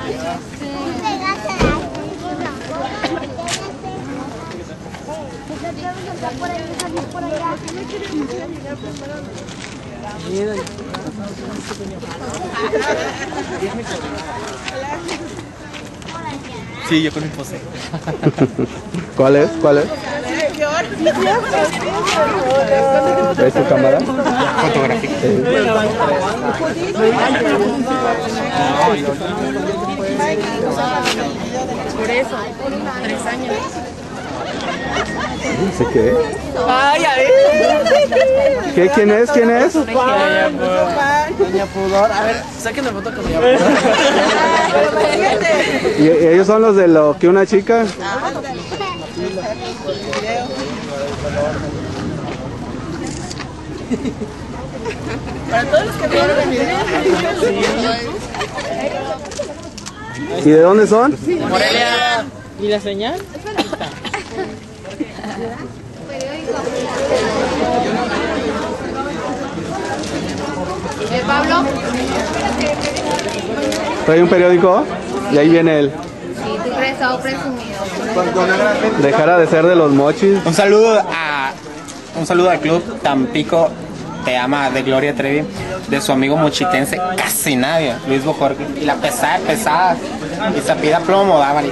Sí, yo con mi pose. ¿Cuál es? ¿Cuál es? ¿Es tu cámara? Fotográfica. Por eso, 3 años. ¿Sí qué? Ay, a ver. ¿Qué? ¿Quién es? ¿Quién es? Doña Pudor. A ver, saquen la foto con mi abuela. ¿Y ellos son los de lo que una chica? Para todos los que vieron el video. ¿Y de dónde son? Morelia. ¿Y la señal? Pablo. ¿Trae un periódico? Y ahí viene él. Sí, tú crees todo presumido. Dejará de ser de los mochis. Un saludo al club Tampico Te Ama de Gloria Trevi, de su amigo mochitense casi nadie, Luis Bojorque. Y la pesada. Y se pida plomo, Dávaris.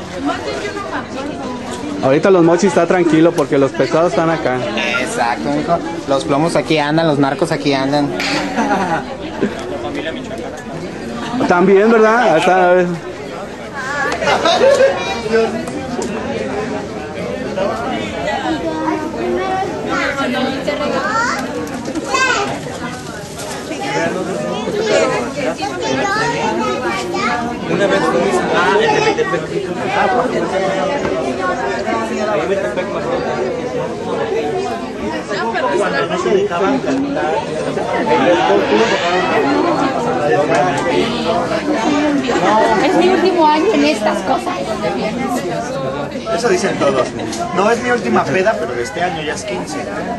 Ahorita los mochis está tranquilo porque los pesados están acá. Exacto, hijo. Los plomos aquí andan, los narcos aquí andan. También, ¿verdad? Hasta... Una vez cuando no se dejaban cantar. Es mi último año en estas cosas. Eso dicen todos. No es mi última peda, pero de este año ya es 15.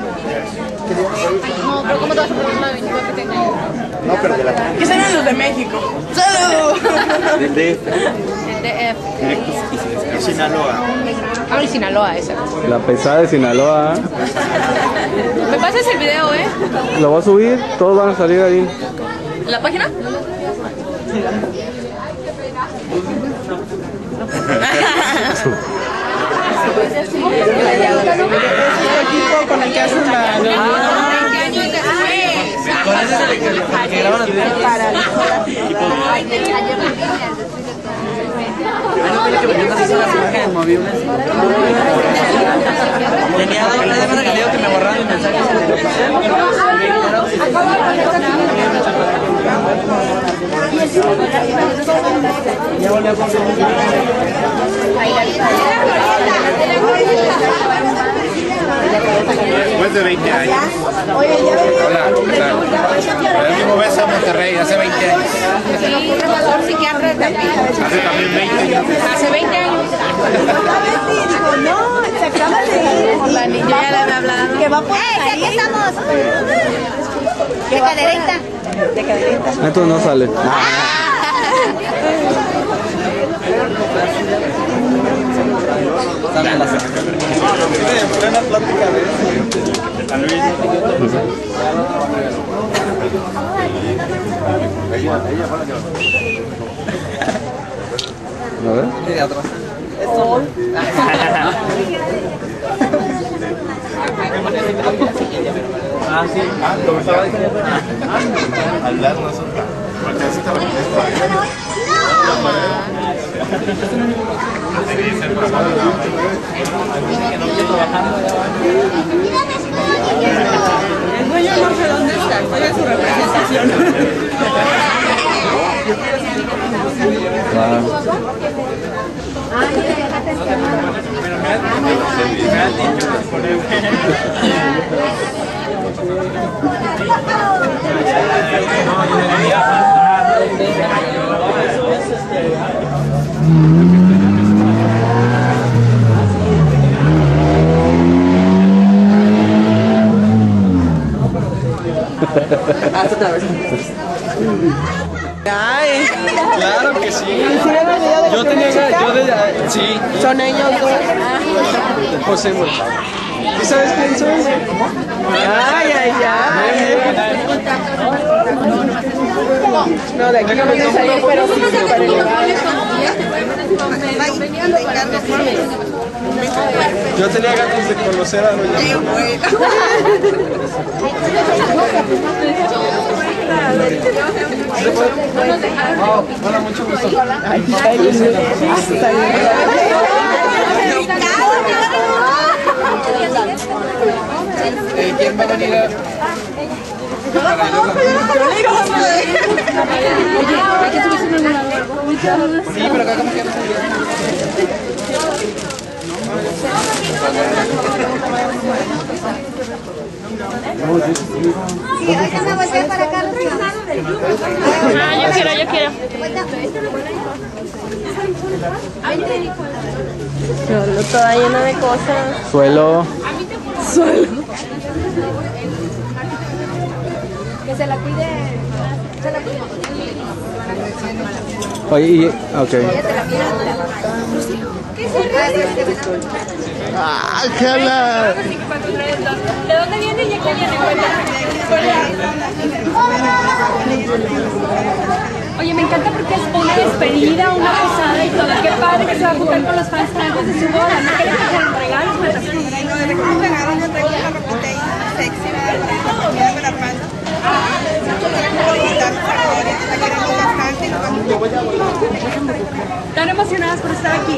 No, pero ¿cómo te vas a poner una 29 que tenga yo? No, pero de la... ¿Qué serán los de México? ¡Salud! Del DF. El DF. de Sinaloa. Ah, el Sinaloa, esa. La pesada de Sinaloa. ¿Me pasas el video, Lo voy a subir, todos van a salir ahí. ¿La página? Equipo con el que hacen la... ¿Cuál es el que graban los videos? Tenía dos veces que digo que me borraron el mensaje. Ya volví a conseguir. Después de 20 años. Hola, ¿qué tal? El último beso a Monterrey, hace 20 años. Sí, profesor psiquiatra también. Hace también 20 años. Hace 20 años. No, se acaba de ir. La niña ya le había hablado. Que va por ahí. Aquí estamos. ¿De caderita? De caderita. Entonces no sale. Plena plática de Luis. A ver. de atrás. Ah, sí. Lo estaba diciendo. Al dar nosotros. Porque así estaba. El dueño no sé dónde está, estoy en su representación. Me han dicho que por él. Hasta otra vez. Ay, Claro que sí. ¿hicieron el video de Yo tenía sí. Son ellos dos. José Mocha. ¿Y sabes quién soy? Ay, ay, ay. No, de aquí no me gusta salir, pero sí súper elegante. Yo tenía ganas de conocer a Doña Hola, mucho gusto. ¿Quién va a venir a...? Sí, pero acá como que... Déjame voltear para acá. Ah, yo quiero. No, toda llena de cosas. Suelo. Que se la cuide. Se la cuide. Oye, ok. ¿Qué se ¡Ah, jala! ¿De dónde viene y a qué viene? Oye, me encanta porque es una despedida, una posada y todo. Qué padre que se va a juntar con los fans antes de su boda. ¿No queremos hacer regalos? ¿Están emocionadas por estar aquí?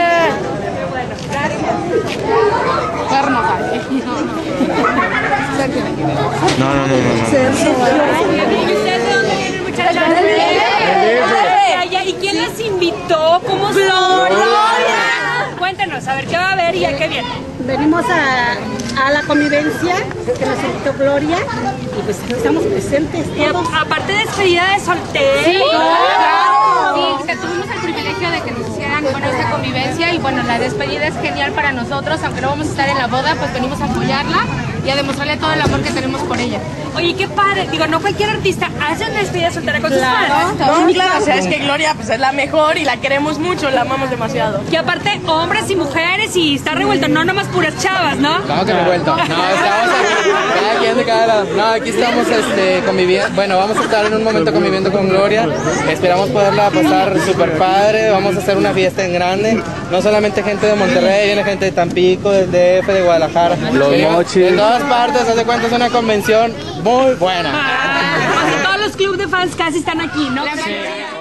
No. ¿Y ustedes de dónde vienen, muchachos? ¿Y quién las invitó? ¿Cómo son? ¡Gloria! Cuéntanos, a ver, ¿qué va a haber y a qué viene? Venimos a la convivencia que nos invitó Gloria y pues aquí estamos presentes Y todos. aparte despedida de soltero. Sí, que tuvimos el privilegio de que nos hicieran con esta convivencia y bueno, la despedida es genial para nosotros, aunque no vamos a estar en la boda, pues venimos a apoyarla y a demostrarle todo el amor que tenemos por ella. Oye, qué padre. Digo, no cualquier artista hace una despedida soltera con sus fans. No, claro, o sea, es que Gloria pues es la mejor y la queremos mucho, la amamos demasiado. Y aparte, hombres y mujeres y está revuelto, no nomás puras chavas, ¿no? ¿Cómo que me he vuelto? No, estamos aquí, cada quien de cada lado. No, aquí estamos conviviendo, bueno, vamos a estar en un momento conviviendo con Gloria. Esperamos poderla pasar súper padre, vamos a hacer una fiesta en grande. No solamente gente de Monterrey, viene gente de Tampico, del DF, de Guadalajara. Los Mochis. De todas partes, haz de cuenta, es una convención muy buena. Todos los clubes de fans casi están aquí, ¿no? Sí.